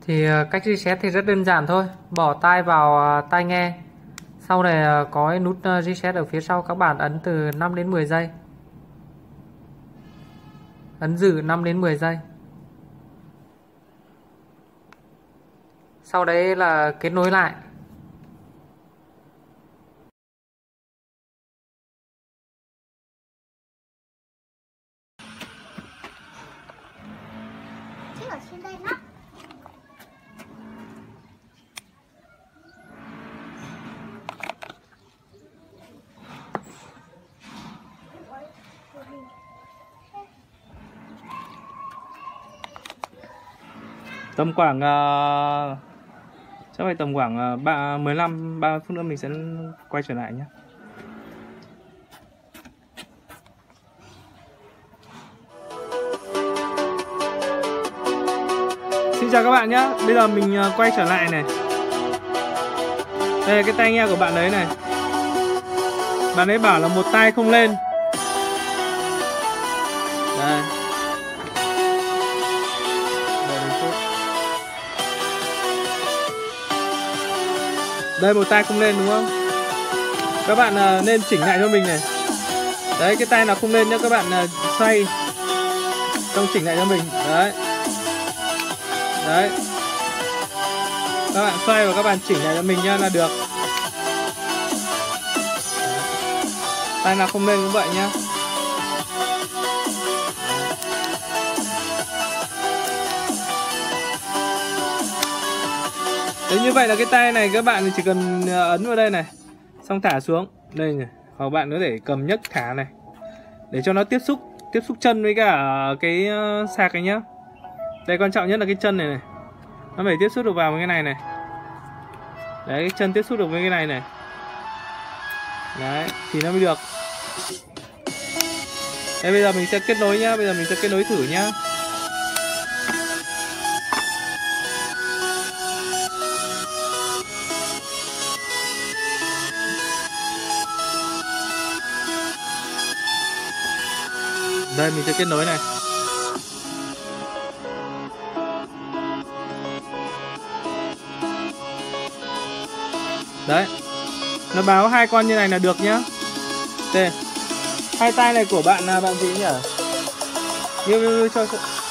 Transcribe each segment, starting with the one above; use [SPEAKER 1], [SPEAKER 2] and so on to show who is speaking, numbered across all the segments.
[SPEAKER 1] Thì cách reset thì rất đơn giản thôi. Bỏ tai vào tai nghe. Sau này có cái nút reset ở phía sau, các bạn ấn từ 5 đến 10 giây. Ấn giữ 5 đến 10 giây. Sau đấy là kết nối lại.
[SPEAKER 2] Tầm khoảng chắc phải tầm khoảng 15-30 phút nữa mình sẽ quay trở lại nhé. Xin chào các bạn nhé. Bây giờ mình quay trở lại này. Đây là cái tai nghe của bạn đấy này. Bạn ấy bảo là một tai không lên. Đây. Đây, một tai không lên đúng không? Các bạn nên chỉnh lại cho mình này. Đấy, cái tai nào không lên nhá, các bạn xoay xong chỉnh lại cho mình. Đấy. Đấy. Các bạn xoay và các bạn chỉnh lại cho mình nhá là được. Tai nào không lên cũng vậy nhá. Đấy, như vậy là cái tai này các bạn chỉ cần ấn vào đây này, xong thả xuống đây này, hoặc bạn có thể cầm nhấc thả này để cho nó tiếp xúc chân với cả cái sạc này nhá. Đây, quan trọng nhất là cái chân này này, nó phải tiếp xúc được vào với cái này này. Đấy, cái chân tiếp xúc được với cái này này. Đấy, thì nó mới được. Đây, bây giờ mình sẽ kết nối nhá, bây giờ mình sẽ kết nối thử nhá. Đây, mình sẽ kết nối này. Đấy, nó báo hai con như này là được nhá. Đây, hai tai này của bạn là bạn gì nhỉ? Như cho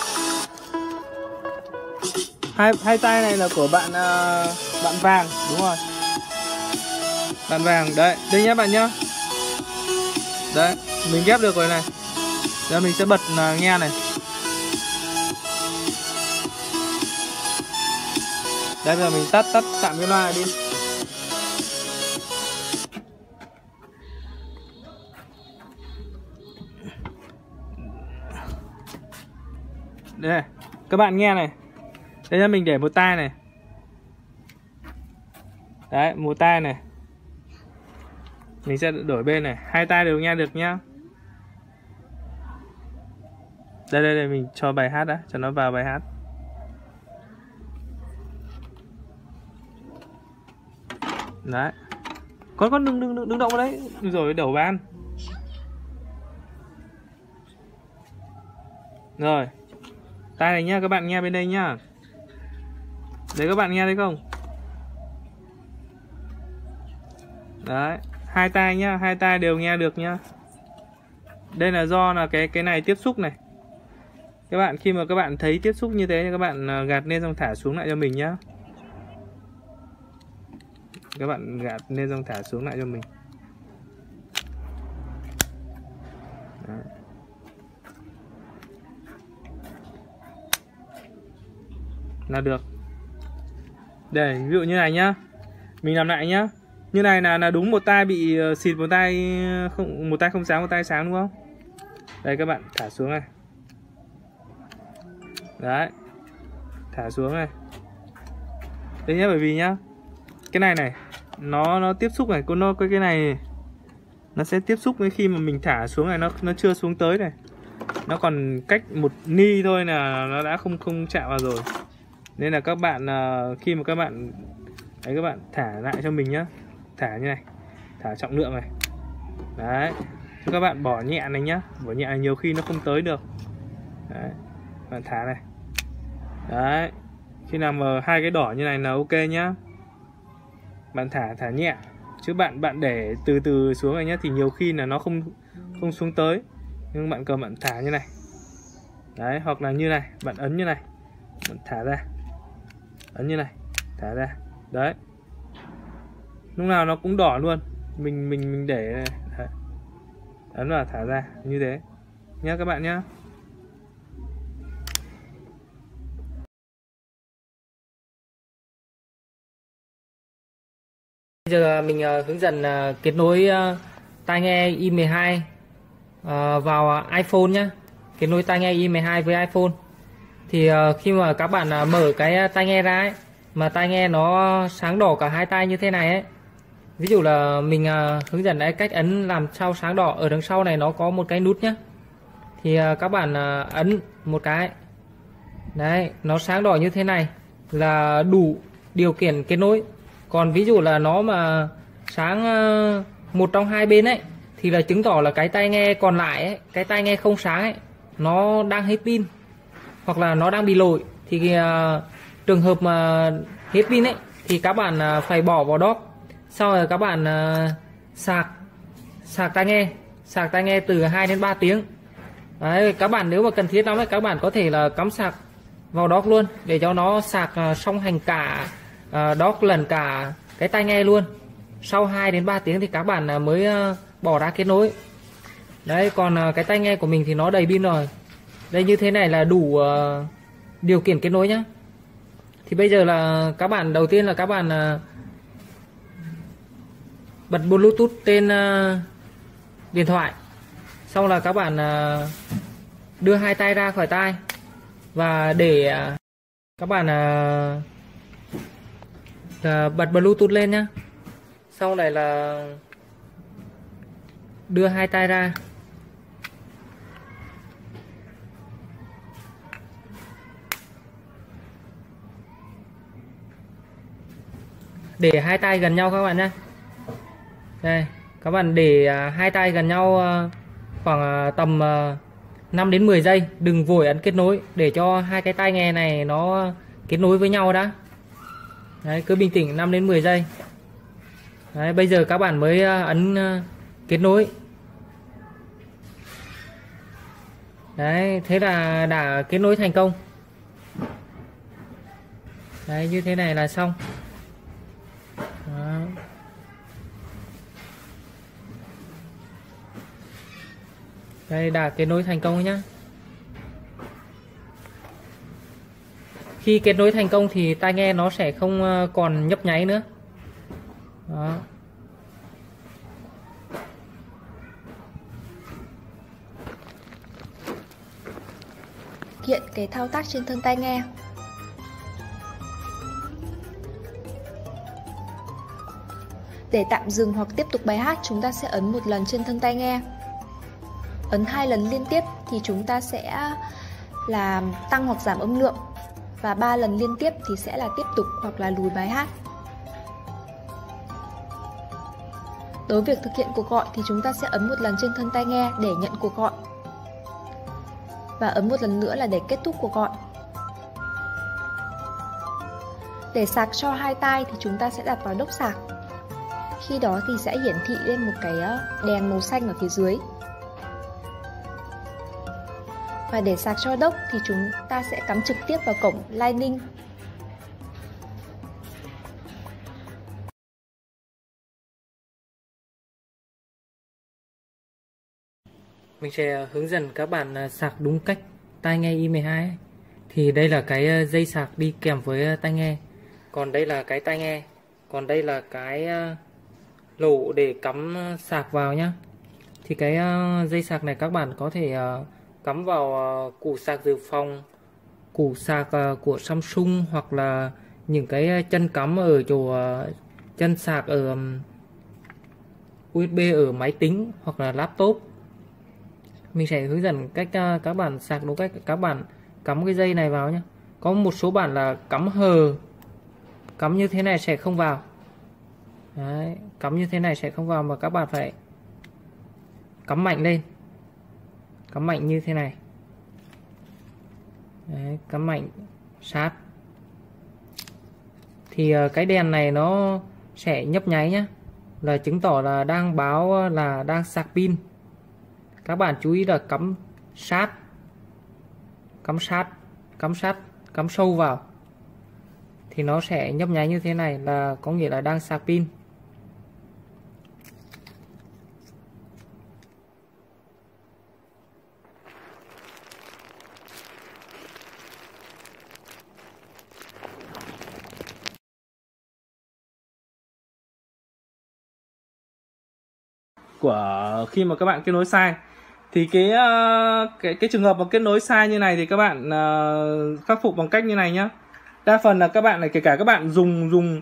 [SPEAKER 2] hai tai này là của bạn bạn vàng, đúng rồi. Bạn vàng đấy, đây nhá bạn nhá. Đấy, mình ghép được rồi này. Giờ mình sẽ bật nghe này. Đây, bây giờ mình tắt tạm cái loa đi. Đây này, các bạn nghe này. Đây nhá, mình để một tai này. Đấy, một tai này. Mình sẽ đổi bên này, hai tai đều nghe được nhá. Đây, mình cho bài hát đã, cho nó vào bài hát. Đấy. Con đừng động vào đấy, rồi đổ ban. Rồi. Tai này nhá, các bạn nghe bên đây nhá. Đấy, các bạn nghe thấy không? Đấy, hai tai nhá, hai tai đều nghe được nhá. Đây là do là cái này tiếp xúc này. Các bạn khi mà các bạn thấy tiếp xúc như thế thì các bạn gạt lên xong thả xuống lại cho mình nhá. Các bạn gạt lên xong thả xuống lại cho mình. Đấy. Là được. Đây, ví dụ như này nhá. Mình làm lại nhá. Như này là đúng một tai bị xịt, một tai không sáng, một tai sáng đúng không? Đây, các bạn thả xuống này. Đấy. Thả xuống này. Đây nhá, bởi vì nhá, cái này này nó tiếp xúc này, cái này nó sẽ tiếp xúc với khi mà mình thả xuống này, nó chưa xuống tới này. Nó còn cách một ni thôi là nó đã không chạm vào rồi. Nên là các bạn khi mà các bạn đấy, các bạn thả lại cho mình nhá. Thả như này, thả trọng lượng này. Đấy. Các bạn bỏ nhẹ này nhá. Bỏ nhẹ này nhiều khi nó không tới được. Đấy. Bạn thả này. Đấy. Khi nào mà hai cái đỏ như này là ok nhá. Bạn thả nhẹ, chứ bạn để từ từ xuống này nhá thì nhiều khi là nó không xuống tới. Nhưng bạn cầm bạn thả như này. Đấy, hoặc là như này, bạn ấn như này, bạn thả ra, ấn như này, thả ra. Đấy, lúc nào nó cũng đỏ luôn. Mình để này. Đấy. Ấn vào thả ra như thế nhá các bạn nhá.
[SPEAKER 1] Bây giờ mình hướng dẫn kết nối tai nghe i12 vào iPhone nhé. Kết nối tai nghe i12 với iPhone. Thì khi mà các bạn mở cái tai nghe ra ấy, mà tai nghe nó sáng đỏ cả hai tai như thế này ấy. Ví dụ là mình hướng dẫn cách ấn làm sao sáng đỏ. Ở đằng sau này nó có một cái nút nhé. Thì các bạn ấn một cái. Đấy, nó sáng đỏ như thế này là đủ điều kiện kết nối. Còn ví dụ là nó mà sáng một trong hai bên ấy thì là chứng tỏ là cái tai nghe còn lại ấy, cái tai nghe không sáng ấy, nó đang hết pin hoặc là nó đang bị lỗi. Thì trường hợp mà hết pin ấy thì các bạn phải bỏ vào dock. Sau rồi các bạn sạc tai nghe từ 2 đến 3 tiếng. Đấy, các bạn nếu mà cần thiết lắm ấy, các bạn có thể là cắm sạc vào dock luôn để cho nó sạc song hành cả dock lẫn cả cái tai nghe luôn. Sau 2 đến 3 tiếng thì các bạn mới bỏ ra kết nối. Đấy, còn cái tai nghe của mình thì nó đầy pin rồi. Đây, như thế này là đủ điều kiện kết nối nhá. Thì bây giờ là các bạn đầu tiên là các bạn bật Bluetooth trên điện thoại. Xong là các bạn đưa hai tay ra khỏi tai và để các bạn bật Bluetooth lên nhá. Sau này là đưa hai tay ra. Để hai tay gần nhau các bạn nhé. Đây, các bạn để hai tay gần nhau khoảng tầm 5 đến 10 giây. Đừng vội ấn kết nối để cho hai cái tai nghe này nó kết nối với nhau đã. Đấy, cứ bình tĩnh 5 đến 10 giây. Đấy, bây giờ các bạn mới ấn kết nối. Đấy, thế là đã kết nối thành công. Đấy, như thế này là xong. Đó. Đây, đã kết nối thành công nhá. Khi kết nối thành công thì tai nghe nó sẽ không còn nhấp nháy nữa. Đó.
[SPEAKER 3] Hiện cái thao tác trên thân tai nghe. Để tạm dừng hoặc tiếp tục bài hát, chúng ta sẽ ấn một lần trên thân tai nghe. Ấn 2 lần liên tiếp thì chúng ta sẽ làm tăng hoặc giảm âm lượng, và 3 lần liên tiếp thì sẽ là tiếp tục hoặc là lùi bài hát. Đối với việc thực hiện cuộc gọi thì chúng ta sẽ ấn một lần trên thân tai nghe để nhận cuộc gọi, và ấn một lần nữa là để kết thúc cuộc gọi. Để sạc cho hai tai thì chúng ta sẽ đặt vào đốc sạc. Khi đó thì sẽ hiển thị lên một cái đèn màu xanh ở phía dưới. Và để sạc cho dock thì chúng ta sẽ cắm trực tiếp vào cổng Lightning.
[SPEAKER 1] Mình sẽ hướng dẫn các bạn sạc đúng cách tai nghe i12 ấy. Thì đây là cái dây sạc đi kèm với tai nghe. Còn đây là cái tai nghe. Còn đây là cái lỗ để cắm sạc vào nhá. Thì cái dây sạc này các bạn có thể cắm vào củ sạc dự phòng, củ sạc của Samsung, hoặc là những cái chân cắm ở chỗ chân sạc ở USB ở máy tính hoặc là laptop. Mình sẽ hướng dẫn cách các bạn sạc đúng cách. Các bạn cắm cái dây này vào nhé. Có một số bạn là cắm hờ, cắm như thế này sẽ không vào. Đấy, cắm như thế này sẽ không vào, mà các bạn phải cắm mạnh lên, cắm mạnh như thế này. Đấy, cắm mạnh sát. thì cái đèn này nó sẽ nhấp nháy nhé, là chứng tỏ là đang báo là đang sạc pin. Các bạn chú ý là cắm sâu vào thì nó sẽ nhấp nháy như thế này, là có nghĩa là đang sạc pin.
[SPEAKER 2] Của khi mà các bạn kết nối sai thì cái trường hợp mà kết nối sai như này thì các bạn khắc phục bằng cách như này nhá. Đa phần là các bạn này, kể cả các bạn dùng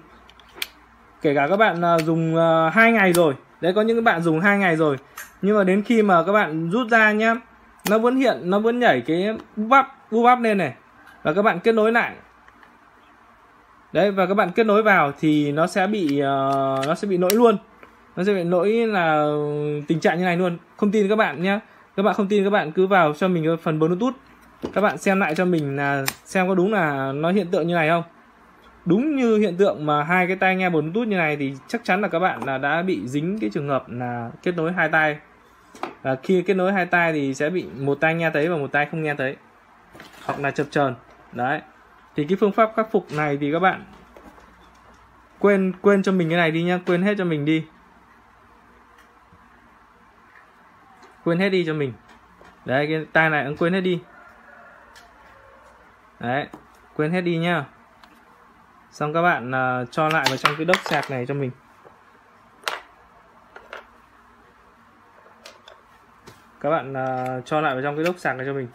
[SPEAKER 2] 2 ngày rồi đấy, có những các bạn dùng 2 ngày rồi nhưng mà đến khi mà các bạn rút ra nhá, nó vẫn nhảy cái búp bắp lên này, và các bạn kết nối lại đấy, và các bạn kết nối vào thì nó sẽ bị lỗi luôn. Nó sẽ bị lỗi là tình trạng như này luôn. Không tin các bạn nhé. Các bạn không tin, các bạn cứ vào cho mình phần Bluetooth, các bạn xem lại cho mình là xem có đúng là nó hiện tượng như này không. Đúng như hiện tượng mà hai cái tai nghe Bluetooth như này thì chắc chắn là các bạn là đã bị dính cái trường hợp là kết nối hai tai. Và khi kết nối hai tai thì sẽ bị một tai nghe thấy và một tai không nghe thấy, hoặc là chập chờn. Đấy. Thì cái phương pháp khắc phục này thì các bạn quên cho mình cái này đi nhá, quên hết cho mình đi. Quên hết đi cho mình. Đấy, cái tai này cũng quên hết đi. Đấy, quên hết đi nhá. Xong các bạn cho lại vào trong cái đốc sạc này cho mình. Các bạn cho lại vào trong cái đốc sạc này cho mình.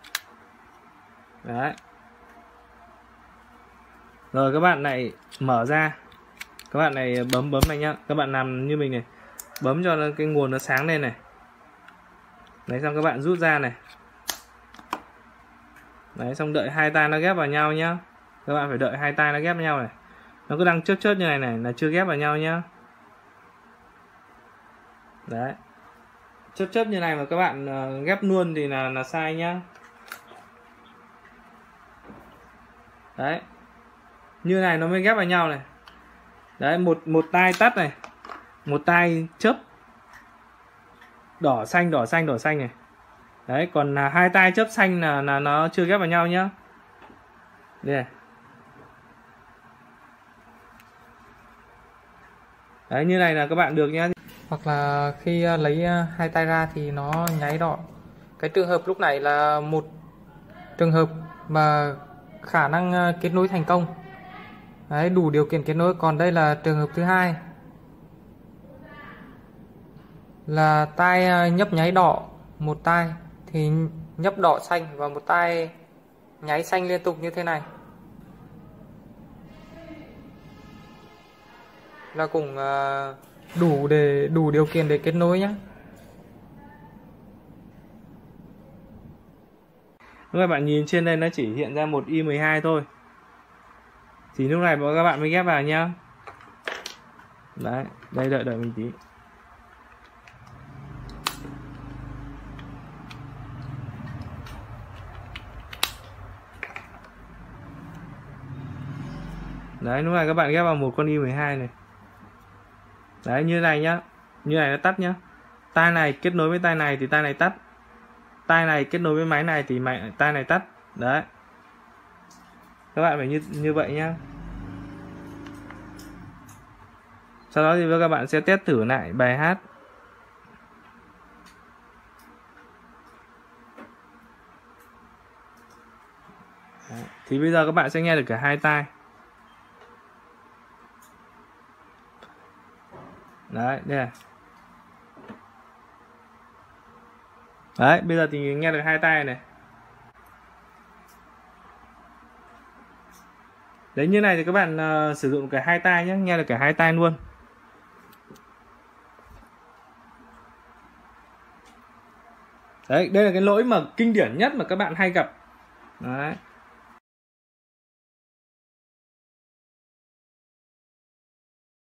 [SPEAKER 2] Đấy. Rồi các bạn này mở ra. Các bạn này bấm này nhá. Các bạn làm như mình này. Bấm cho cái nguồn nó sáng lên này. Đấy, xong các bạn rút ra này. Đấy, xong đợi hai tai nó ghép vào nhau nhá. Các bạn phải đợi hai tai nó ghép vào nhau này. Nó cứ đang chớp như này này là chưa ghép vào nhau nhá. Đấy. Chớp như này mà các bạn ghép luôn thì là sai nhá. Đấy. Như này nó mới ghép vào nhau này. Đấy, một tai tắt này. Một tai chớp đỏ xanh này. Đấy, còn hai tai chớp xanh là nó chưa ghép vào nhau nhá. Đây này. Đấy, như này là các bạn được nhá.
[SPEAKER 1] Hoặc là khi lấy hai tai ra thì nó nháy đỏ. Cái trường hợp lúc này là một trường hợp mà khả năng kết nối thành công. Đấy, đủ điều kiện kết nối. Còn đây là trường hợp thứ hai, là tai nhấp nháy đỏ, một tai thì nhấp đỏ xanh và một tai nháy xanh liên tục như thế này, là cũng đủ điều kiện để kết nối nhé.
[SPEAKER 2] Các bạn nhìn trên đây nó chỉ hiện ra một i12 thôi. Thì lúc này các bạn mới ghép vào nhá. Đấy, đây đợi mình tí. Đấy, lúc này các bạn ghép vào một con i12 này. Đấy, như này nhá. Như này nó tắt nhá. Tai này kết nối với tai này thì tai này tắt. Tai này kết nối với máy này thì tai này tắt. Đấy. Các bạn phải như vậy nhá. Sau đó thì các bạn sẽ test thử lại bài hát. Đấy. Thì bây giờ các bạn sẽ nghe được cả hai tai. Đấy, đây này. Đấy, bây giờ thì nghe được hai tai này. Đấy, như này thì các bạn sử dụng cả hai tai nhé, nghe được cả hai tai luôn. Đấy, đây là cái lỗi mà kinh điển nhất mà các bạn hay gặp. Đấy.